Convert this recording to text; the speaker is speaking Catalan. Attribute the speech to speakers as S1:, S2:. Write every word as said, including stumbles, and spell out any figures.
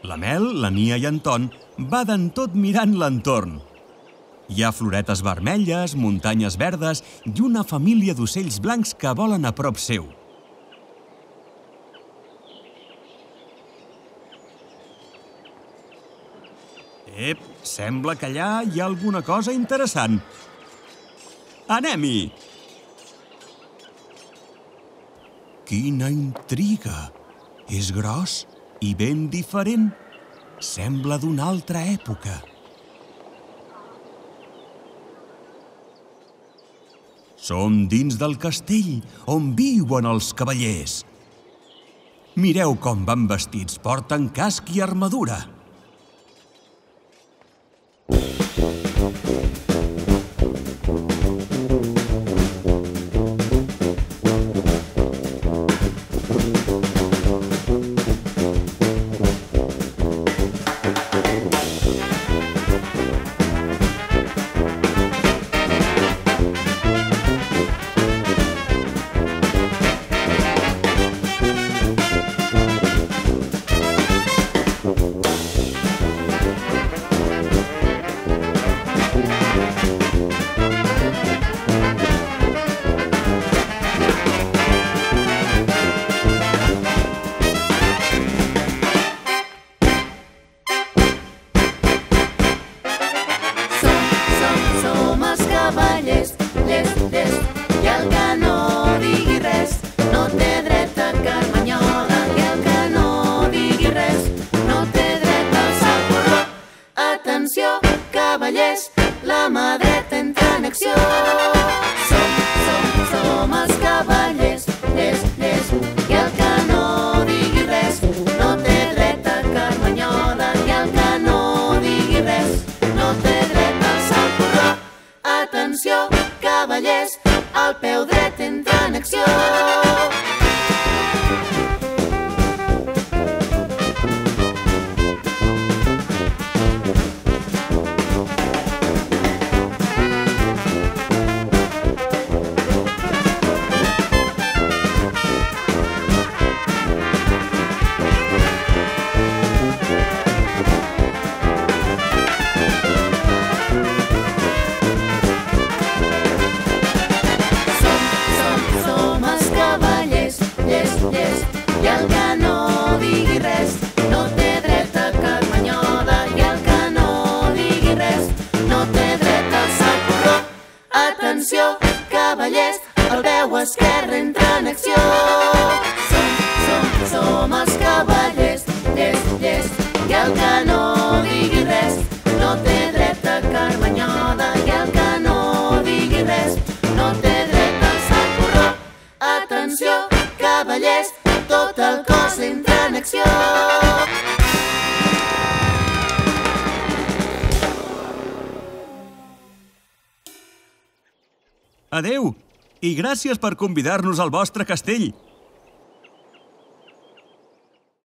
S1: La Mel, la Nia i en Ton baden tot mirant l'entorn. Hi ha floretes vermelles, muntanyes verdes i una família d'ocells blancs que volen a prop seu. Ep, sembla que allà hi ha alguna cosa interessant. Anem-hi! Quina intriga! És gros i ben diferent. Sembla d'una altra època. Som dins del castell, on viuen els cavallers. Mireu com van vestits, porten casc i armadura.
S2: Cavallers, la mà dreta entra en acció. Som, som, som els cavallers, llest, llest, i el que no digui res no té dret a carmanyola, i el que no digui res no té dret a alçar el corró. Atenció, cavallers, el peu dret entra en acció. I el que no digui res no té dret a carmanyola, i el que no digui res no té dret a alçar el corró. Atenció, cavallers, el peu esquerre entra en acció. Som, som, som els cavallers, llest, llest, i el que no digui res no té dret a carmanyola, i el que no digui res no té dret a alçar el corró. Atenció, cavallers, tot el cos entra en acció.
S1: Adéu, i gràcies per convidar-nos al vostre castell.